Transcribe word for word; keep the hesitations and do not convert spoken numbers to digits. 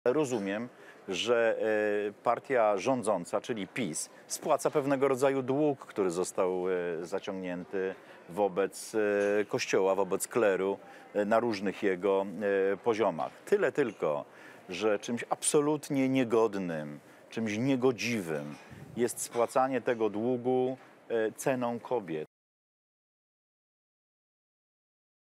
Rozumiem, że e, partia rządząca, czyli PiS, spłaca pewnego rodzaju dług, który został e, zaciągnięty wobec e, Kościoła, wobec kleru e, na różnych jego e, poziomach. Tyle tylko, że czymś absolutnie niegodnym, czymś niegodziwym jest spłacanie tego długu e, ceną kobiet.